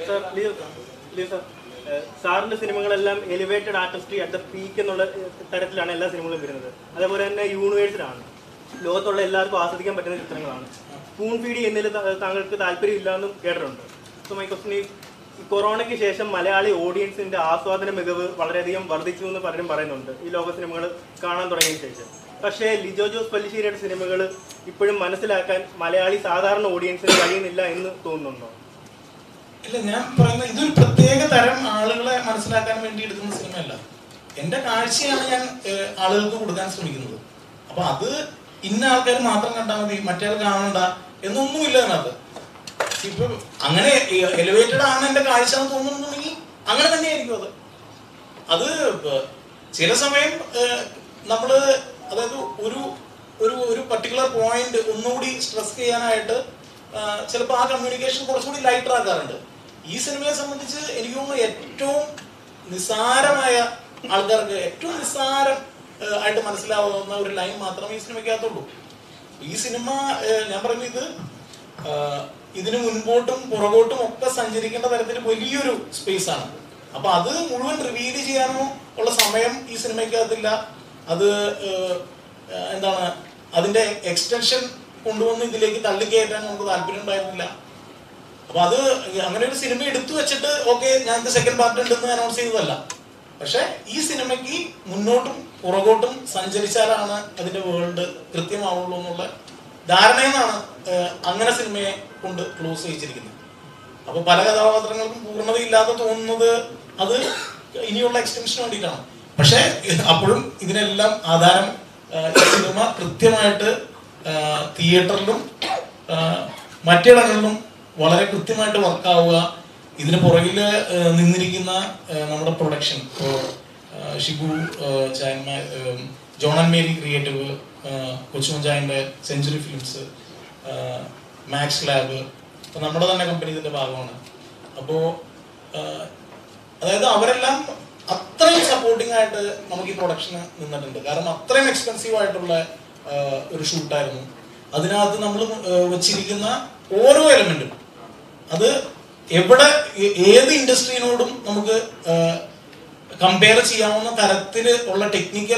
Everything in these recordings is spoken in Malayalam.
സാറിന്റെ സിനിമകളെല്ലാം elevated artistry at the peak എന്നുള്ള തരത്തിലാണ് എല്ലാ സിനിമകളും വരുന്നത്. അതേപോലെ തന്നെ യൂണിവേഴ്സിലാണ്, ലോകത്തുള്ള എല്ലാവർക്കും ആസ്വദിക്കാൻ പറ്റുന്ന ചിത്രങ്ങളാണ്. സ്പൂൺ ഫീഡ് ചെയ്യുന്നതിൽ താങ്കൾക്ക് താല്പര്യമില്ല കേട്ടിട്ടുണ്ട്. സോ മൈ ക്വസ്റ്റ്യൻ ഈസ്, കൊറോണയ്ക്ക് ശേഷം മലയാളി ഓഡിയൻസിന്റെ ആസ്വാദന മികവ് വളരെയധികം വർദ്ധിച്ചു എന്ന് പലരും പറയുന്നുണ്ട് ഈ ലോക സിനിമകൾ കാണാൻ തുടങ്ങിയ ശേഷം. പക്ഷേ ലിജോ ജോസ് പല്ലിശ്ശേരിയുടെ സിനിമകൾ ഇപ്പോഴും മനസ്സിലാക്കാൻ മലയാളി സാധാരണ ഓഡിയൻസിന് കഴിയുന്നില്ല എന്ന് തോന്നുന്നുണ്ടോ? ഇല്ല, ഞാൻ പറയുന്നത് ഇതൊരു പ്രത്യേക തരം ആളുകളെ മനസ്സിലാക്കാൻ വേണ്ടി എടുക്കുന്ന സിനിമയല്ല. എന്റെ കാഴ്ചയാണ് ഞാൻ ആളുകൾക്ക് കൊടുക്കാൻ ശ്രമിക്കുന്നത്. അപ്പൊ അത് ഇന്ന ആൾക്കാർ മാത്രം കണ്ടാൽ മതി, മറ്റേ കാണണ്ട എന്നൊന്നുമില്ല അതിനകത്ത്. ഇപ്പൊ അങ്ങനെ എലിവേറ്റഡ് ആണ് എന്റെ കാഴ്ച എന്ന് തോന്നുന്നുണ്ടെങ്കിൽ അങ്ങനെ തന്നെയായിരിക്കും അത്. അത് ചില സമയം നമ്മള്, അതായത് ഒരു ഒരു പർട്ടിക്കുലർ പോയിന്റ് ഒന്നുകൂടി സ്ട്രെസ് ചെയ്യാനായിട്ട് ചിലപ്പോൾ ആ കമ്മ്യൂണിക്കേഷൻ കുറച്ചുകൂടി ലൈറ്റർ ആക്കാറുണ്ട്. ഈ സിനിമയെ സംബന്ധിച്ച് എനിക്ക് തോന്നുന്നു ഏറ്റവും നിസ്സാരമായ ആൾക്കാർക്ക് ഏറ്റവും നിസ്സാരം ആയിട്ട് മനസ്സിലാവുന്ന ഒരു ലൈൻ മാത്രമേ ഈ സിനിമയ്ക്കകത്തുള്ളൂ. ഈ സിനിമ ഞാൻ പറയുന്നത് ഇതിന് മുൻപോട്ടും പുറകോട്ടും ഒക്കെ സഞ്ചരിക്കേണ്ട തരത്തിൽ വലിയൊരു സ്പേസ് ആണ്. അപ്പൊ അത് മുഴുവൻ റിവീൽ ചെയ്യാനോ ഉള്ള സമയം ഈ സിനിമയ്ക്കകത്തില്ല. അത് എന്താണ്, അതിന്റെ എക്സ്റ്റൻഷൻ കൊണ്ടുവന്ന് ഇതിലേക്ക് തള്ളിക്കയറ്റാൻ നമുക്ക് താല്പര്യം ഉണ്ടായിരുന്നില്ല. അപ്പൊ അത് അങ്ങനെ ഒരു സിനിമ എടുത്തു വെച്ചിട്ട് ഓക്കെ ഞങ്ങൾക്ക് സെക്കൻഡ് പാർട്ട് ഉണ്ടെന്ന് അനൗൺസ് ചെയ്തതല്ല. പക്ഷെ ഈ സിനിമയ്ക്ക് മുന്നോട്ടും പുറകോട്ടും സഞ്ചരിച്ചാലാണ് അതിന്റെ വേൾഡ് കൃത്യമാവുള്ളൂ എന്നുള്ള ധാരണയെന്നാണ് അങ്ങനെ സിനിമയെ കൊണ്ട് ക്ലോസ് ചെയ്യിച്ചിരിക്കുന്നത്. അപ്പൊ പല കഥാപാത്രങ്ങൾക്കും പൂർണ്ണതയില്ലാതെ തോന്നുന്നത് അത് ഇനിയുള്ള എക്സ്റ്റൻഷന് വേണ്ടിയിട്ടാണ്. പക്ഷെ അപ്പോഴും ഇതിനെല്ലാം ആധാരം സിനിമ കൃത്യമായിട്ട് തിയേറ്ററിലും മറ്റിടങ്ങളിലും വളരെ കൃത്യമായിട്ട് വർക്കാവുക, ഇതിന് പുറകിൽ നിന്നിരിക്കുന്ന നമ്മുടെ പ്രൊഡക്ഷൻ, ഇപ്പോൾ ഷിബു ചായന്മാർ, ജോൺ ആൻഡ് മേരി ക്രിയേറ്റീവ്, കൊച്ചുമഞ്ചായൻ്റെ സെഞ്ചുറി ഫിലിംസ്, മാക്സ് ലാബ്, ഇപ്പം നമ്മുടെ തന്നെ കമ്പനി ഇതിൻ്റെ ഭാഗമാണ്. അപ്പോൾ അതായത് അവരെല്ലാം അത്രയും സപ്പോർട്ടിംഗ് ആയിട്ട് നമുക്ക് ഈ പ്രൊഡക്ഷന് നിന്നിട്ടുണ്ട്. കാരണം അത്രയും എക്സ്പെൻസീവ് ആയിട്ടുള്ള ഒരു ഷൂട്ടായിരുന്നു. അതിനകത്ത് നമ്മൾ വെച്ചിരിക്കുന്ന ഓരോ എലമെന്റും അത് എവിടെ ഏത് ഇൻഡസ്ട്രീനോടും നമുക്ക് കമ്പയർ ചെയ്യാവുന്ന തരത്തിൽ ഉള്ള ടെക്നിക്കൽ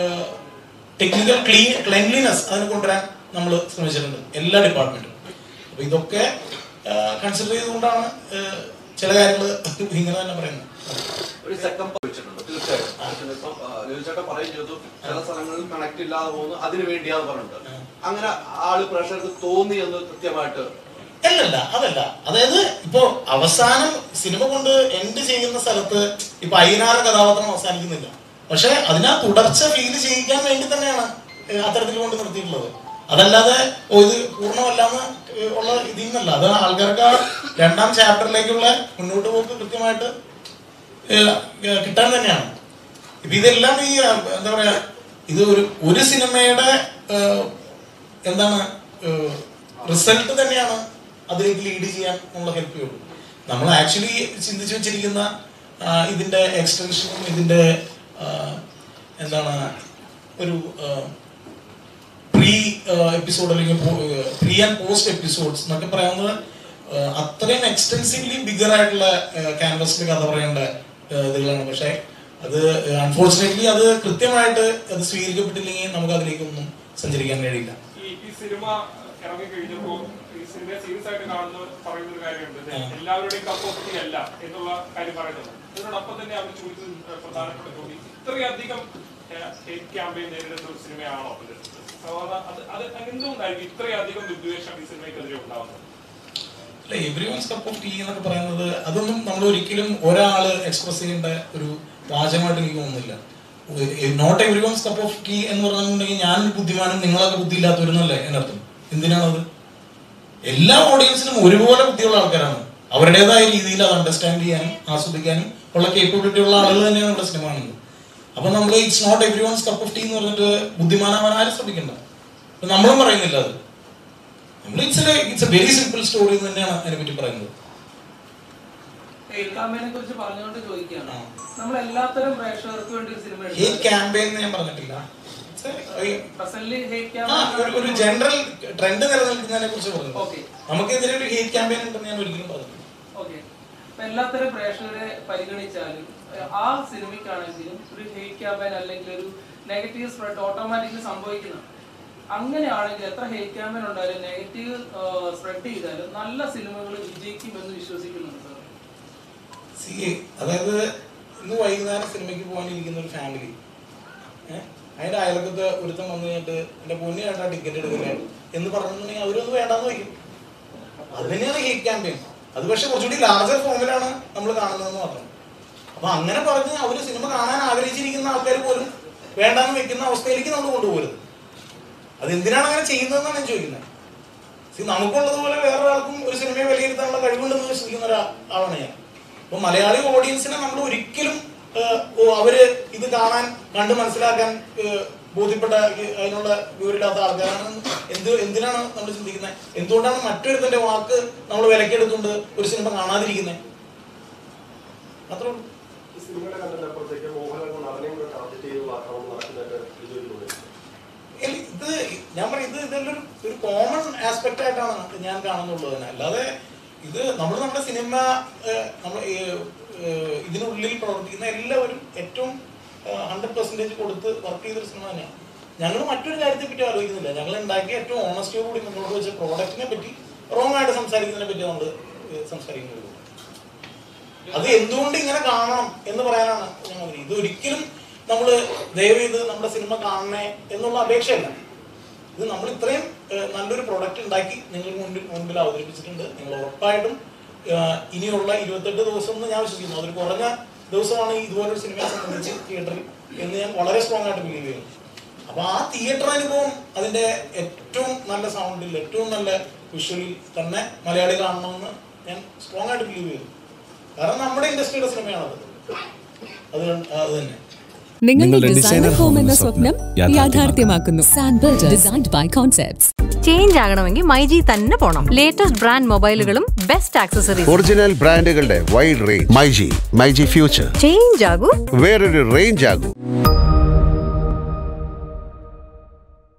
ക്ലീൻലിനെസ് അതിന് കൊണ്ടുവരാൻ നമ്മൾ ശ്രമിച്ചിട്ടുണ്ട് എല്ലാ ഡിപ്പാർട്ട്മെന്റും. അപ്പൊ ഇതൊക്കെ കൺസിഡർ ചെയ്തുകൊണ്ടാണ് ചില കാര്യങ്ങൾ ഇങ്ങനെ തന്നെ പറയുന്നത്. ഒരു സെക്കൻഡ് ചോദിച്ചിട്ടുണ്ട്. തീർച്ചയായിട്ടും ഇപ്പം ചേട്ടൻ പറയും ചെയ്തു ചില സ്ഥലങ്ങളിൽ കണക്ട് ഇല്ലാതെ പോകുന്നു, അതിന് വേണ്ടിയാന്ന് പറഞ്ഞിട്ടുണ്ട്. അങ്ങനെ ആള് പ്രേക്ഷകർക്ക് തോന്നി എന്ന് കൃത്യമായിട്ട് അല്ലല്ല, അതല്ല. അതായത് ഇപ്പോ അവസാനം സിനിമ കൊണ്ട് എൻഡ് ചെയ്യുന്ന സ്ഥലത്ത് ഇപ്പൊ അയ്യനാറ് കഥാപാത്രം അവസാനിക്കുന്നില്ല. പക്ഷെ അതിനാ തുടർച്ച ഫീൽ ചെയ്യിക്കാൻ വേണ്ടി തന്നെയാണ് അത്തരത്തിൽ കൊണ്ട് നിർത്തിയിട്ടുള്ളത്. അതല്ലാതെ ഇത് പൂർണ്ണമല്ലാന്ന് ഉള്ള ഇതിന്നല്ല. അത് ആൾക്കാർക്ക് ആ രണ്ടാം ചാപ്റ്ററിലേക്കുള്ള മുന്നോട്ട് പോക്ക് കൃത്യമായിട്ട് കിട്ടാൻ തന്നെയാണ്. ഇപ്പൊ ഇതെല്ലാം ഈ എന്താ പറയാ, ഇത് ഒരു സിനിമയുടെ എന്താണ് റിസൾട്ട് തന്നെയാണ് അതിലേക്ക് ലീഡ് ചെയ്യാൻ നമ്മളെ ഹെൽപ്പ് ചെയ്യുള്ളൂ. നമ്മൾ ആക്ച്വലി ചിന്തിച്ചു വെച്ചിരിക്കുന്ന ഇതിന്റെ എക്സ്റ്റൻഷനും ഇതിന്റെ എന്താണ് ഒരു പ്രീ എപ്പിസോഡ് അല്ലെങ്കിൽ പ്രീ ആൻഡ് പോസ്റ്റ് എപ്പിസോഡ്സ് എന്നൊക്കെ പറയാവുന്നത് അത്രയും എക്സ്റ്റെൻസീവ്ലി ബിഗർ ആയിട്ടുള്ള ക്യാൻവസിൽ കഥ പറയേണ്ട ഇതുകളാണ്. പക്ഷെ അത് അൺഫോർച്ചുനേറ്റ്ലി അത് കൃത്യമായിട്ട് അത് സ്വീകരിക്കപ്പെട്ടില്ലെങ്കിൽ നമുക്ക് അതിലേക്കൊന്നും സഞ്ചരിക്കാൻ കഴിയില്ല. ഈ സിനിമ ഇറങ്ങി കഴിഞ്ഞപ്പോൾ ഈ സിനിമയെ സീരിയസ് ആയിട്ട് കാണുന്നവർ പറയുന്ന ഒരു കാര്യമുണ്ട്, എല്ലാവരുടെയും കപ്പ് ഓഫ് ടീ അല്ല എന്നുള്ള കാര്യം പറയുന്നത്. അതിനോടൊപ്പം തന്നെ അവർ ചോദിച്ചത് പ്രധാനപ്പെട്ട ചോദ്യം, ഇത്രയധികം ഹേറ്റ് ക്യാമ്പയിൻ നേരിടുന്ന ഒരു സിനിമയാണോ ഇത്? അത് എന്തുകൊണ്ടായിരിക്കും ഇത്രയധികം വിദ്വേഷം ഈ സിനിമയ്ക്കെതിരെ ഉണ്ടാവുന്നത്? അല്ല, എവ്രിവൺസ് കപ്പ് ഓഫ് ടീ എന്നൊക്കെ പറയുന്നത് അതൊന്നും നമ്മൾ ഒരിക്കലും ഒരാള് എക്സ്പ്രസ് ചെയ്യേണ്ട ഒരു വാചകമായിട്ട് എനിക്ക് തോന്നുന്നില്ല. Not everyone's cup of tea എന്ന് പറഞ്ഞിട്ടുണ്ടെങ്കിൽ ഞാൻ ബുദ്ധിമാനും നിങ്ങളൊക്കെ ബുദ്ധി ഇല്ലാത്തവരെന്നല്ലേ എന്നർത്ഥം. എന്തിനാണത്? എല്ലാ ഓഡിയൻസിനും ഒരുപോലെ ബുദ്ധിയുള്ള ആൾക്കാരാണ്. അവരുടേതായ രീതിയിൽ അത് അണ്ടർസ്റ്റാൻഡ് ചെയ്യാനും ആസ്വദിക്കാനും ഉള്ള കേപ്പബിലിറ്റി ഉള്ള ആളുകൾ തന്നെയാണ് ഇവിടെ സിനിമ കാണുന്നത്. അപ്പൊ നമ്മൾ it's not everyone's cup of tea എന്ന് പറഞ്ഞിട്ട് ബുദ്ധിമാനാവാൻ ആരും ശ്രമിക്കണ്ട. നമ്മളും പറയുന്നില്ല അത്. നമ്മൾ it's a very simple story എന്ന് തന്നെയാണ് അതിനെ പറ്റി പറയുന്നത്. ഞാൻ പറഞ്ഞിട്ടില്ല. ഒരു ജനറൽ ട്രെൻഡ് നിലനിൽക്കുന്നതിനെ കുറിച്ച് പറഞ്ഞു. നമുക്കെതിരെ ഒരു ഹേറ്റ് ക്യാമ്പയിൻ ഉണ്ടെന്ന് ഞാൻ ഒരിക്കലും പറഞ്ഞിട്ടില്ല. എല്ലാത്തരം പ്രേക്ഷകരെ പരിഗണിച്ചാലും ആ സിനിമയ്ക്കാണെങ്കിലും ഒരു ഹെയ്റ്റ് ക്യാമ്പയിൻ അല്ലെങ്കിൽ ഒരു നെഗറ്റീവ് സ്പ്രെഡ് ഓട്ടോമാറ്റിക്കലി സംഭവിക്കുന്നതാണ്. അങ്ങനെയാണെങ്കിൽ എത്ര ഹെയ്റ്റ് ക്യാമ്പയിൻ ഉണ്ടായാലും നെഗറ്റീവ് സ്പ്രെഡ് ചെയ്താലും നല്ല സിനിമകൾ വിജയിക്കുമെന്ന് വിശ്വസിക്കുന്നുണ്ട് സാർ. അതായത് ഇന്ന് വൈകുന്നേരം സിനിമയ്ക്ക് പോകാനിരിക്കുന്ന ഒരു ഫാമിലി, അതിന്റെ അയൽക്കത്ത് ഒരുത്തം വന്നു കഴിഞ്ഞിട്ട് എന്റെ പൊന്നു കേട്ടാ ടിക്കറ്റ് എടുക്കില്ല എന്ന് പറഞ്ഞിട്ടുണ്ടെങ്കിൽ അവരൊന്നും വേണ്ടാന്ന് വയ്ക്കും. അത് തന്നെയാണ് ഹെയ്റ്റ് ക്യാമ്പയിൻ. അത് പക്ഷെ കുറച്ചുകൂടി ലാർജർ ഫോമിലാണ് നമ്മൾ കാണുന്നതെന്ന് മാത്രം. അപ്പൊ അങ്ങനെ പറഞ്ഞ് അവര് സിനിമ കാണാൻ ആഗ്രഹിച്ചിരിക്കുന്ന ആൾക്കാർ പോലും വേണ്ടാന്ന് വെക്കുന്ന അവസ്ഥയിലേക്ക് നമ്മൾ കൊണ്ടുപോകരുത്. അതെന്തിനാണ് അങ്ങനെ ചെയ്യുന്നതെന്നാണ് ഞാൻ ചോദിക്കുന്നത്. നമുക്കുള്ളതുപോലെ വേറൊരാൾക്കും ഒരു സിനിമയെ വിലയിരുത്താനുള്ള കഴിവുണ്ടെന്ന് വിശ്വസിക്കുന്ന ഒരാളാണ് ഞാൻ. അപ്പൊ മലയാളി ഓഡിയൻസിനെ നമ്മൾ ഒരിക്കലും അവര് ഇത് കാണാൻ കണ്ട് മനസ്സിലാക്കാൻ ബോധ്യപ്പെട്ട അതിനുള്ള വിവരമില്ലാത്ത ആൾക്കാരാണ്. എന്തിനാണ് നമ്മൾ ചിന്തിക്കുന്നത്? എന്തുകൊണ്ടാണ് മറ്റൊരുത്തന്റെ വാക്ക് നമ്മൾ വിലക്കെടുത്തുകൊണ്ട് ഒരു സിനിമ കാണാതിരിക്കുന്നത്? അത്രേ ഉള്ളൂ. ഇത് ഞാൻ പറയും, ഇതെല്ലാം ഒരു കോമൺ ആസ്പെക്ട് ആയിട്ടാണ് ഞാൻ കാണുന്നുള്ളത് തന്നെ. അല്ലാതെ ഇത് നമ്മുടെ സിനിമ ഇതിനുള്ളിൽ പ്രവർത്തിക്കുന്ന എല്ലാവരും ഏറ്റവും 100% കൊടുത്ത് വർക്ക് ചെയ്തൊരു സിനിമ തന്നെയാണ്. ഞങ്ങൾ മറ്റൊരു കാര്യത്തെ പറ്റി ആലോചിക്കുന്നില്ല. ഞങ്ങൾ ഉണ്ടാക്കിയ ഏറ്റവും ഓണസ്റ്റിയോടുകൂടി മുന്നോട്ട് വെച്ച പ്രോഡക്റ്റിനെ പറ്റി റോങ് ആയിട്ട് സംസാരിക്കുന്നതിനെ പറ്റി നമ്മൾ സംസാരിക്കുന്നത്. അത് എന്തുകൊണ്ട് ഇങ്ങനെ കാണണം എന്ന് പറയാനാണ് ഞങ്ങൾ. ഇതൊരിക്കലും നമ്മൾ ദയവ് ചെയ്ത് നമ്മുടെ സിനിമ കാണണേ എന്നുള്ള അപേക്ഷയല്ല. ഇത് നമ്മൾ ഇത്രയും നല്ലൊരു പ്രൊഡക്റ്റ് ഉണ്ടാക്കി നിങ്ങൾക്ക് മുൻപിൽ അവതരിപ്പിച്ചിട്ടുണ്ട്. നിങ്ങൾ ഉറപ്പായിട്ടും ഇനിയുള്ള 28 ദിവസം എന്ന് ഞാൻ വിശ്വസിക്കുന്നു. അതൊരു കുറഞ്ഞ ദിവസമാണ് ഇതുപോലൊരു സിനിമയെ സംബന്ധിച്ച് തിയേറ്ററിൽ എന്ന് ഞാൻ വളരെ സ്ട്രോങ് ആയിട്ട് ബിലീവ് ചെയ്യുന്നു. അപ്പൊ ആ തിയേറ്റർ അനുഭവം അതിന്റെ ഏറ്റവും നല്ല സൗണ്ടിൽ ഏറ്റവും നല്ല വിഷ്വലിൽ തന്നെ മലയാളി കാണണമെന്ന് ഞാൻ സ്ട്രോങ് ആയിട്ട് ബിലീവ് ചെയ്യുന്നു. കാരണം നമ്മുടെ ഇൻഡസ്ട്രിയുടെ സിനിമയാണത്. അത് തന്നെ നിങ്ങളുടെ ഡിസൈനർ ഹോം എന്ന സ്വപ്നം യാഥാർത്ഥ്യമാക്കുന്നു. Sanbuild designed by concepts. Change ആകണമെങ്കിൽ മൈജി തന്നെ പോണം. ലേറ്റസ്റ്റ് ബ്രാൻഡ് മൊബൈലുകളും ബെസ്റ്റ് ആക്സസറീസ്, ഒറിജിനൽ ബ്രാൻഡുകളുടെ wide range. MyG future. Change ആകൂ, വേറൊരു റേഞ്ച് ആകൂ.